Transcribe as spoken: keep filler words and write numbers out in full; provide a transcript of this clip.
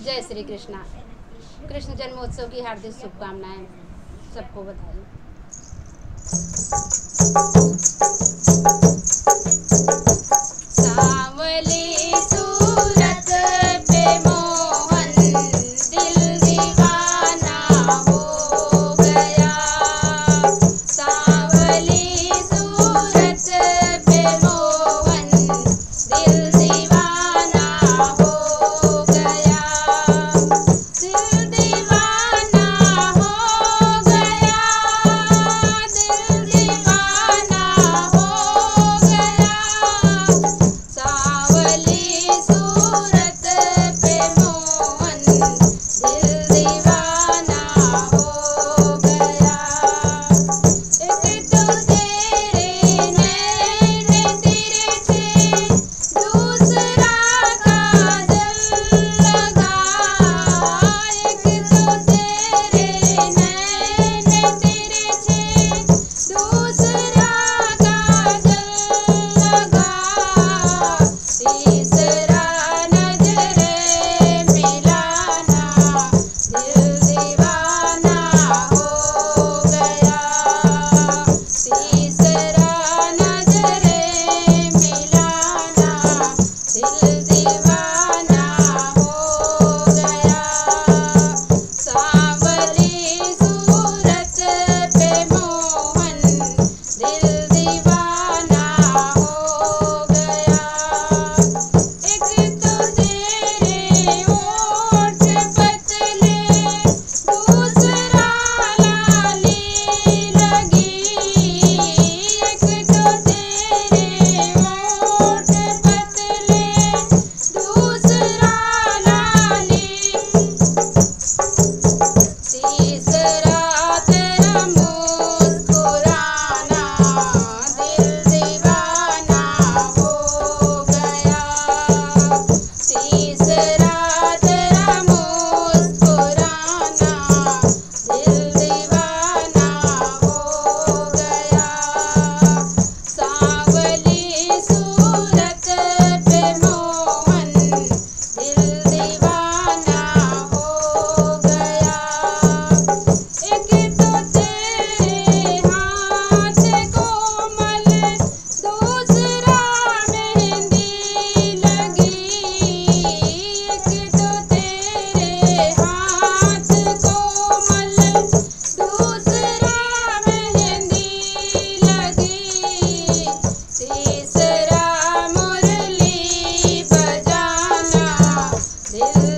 जय श्री कृष्णा। कृष्ण जन्मोत्सव की हार्दिक शुभकामनाएं, सबको बधाई। सांवली सूरत पे मोहन दिल दीवाना हो गया। सांवली सूरत पे मोहन दिल दीवाना हो गया। दिल दीवाना हो गया। दिल दीवाना हो गया। सांवली सूरत पे मोहन दिल दीवाना हो गया। एक तो तेरे नैन तिरछे, दूसरा काजल लगा। एक तो तेरे नैन तिरछे, दूसरा काजल लगा। तीसरा नजरे मिलाना, दिल दीवाना हो गया। तीसरा नजरे मिलाना, दिल दीवाना हो गया। सांवली सूरत पे मोहन दिल दीवाना हो गया। एक तो तेरे होठ पतले, दूसरा लाली लगी। एक तो तेरे होठ पतले, दूसरा लाली। तीसरा तेरा मुस्कुराना, दिल दीवाना हो गया। तीसरा तेरा मुस्कुराना, दिल दीवाना हो गया। सांवली सूरत पे मोहन दिल दीवाना हो गया। एक तो तेरे हाथ कोमल, दूसरा मेहंदी लगी। एक तो तेरे हाथ कोमल, दूसरा मेहंदी लगी। तीसरा मुरली बजाना, दिल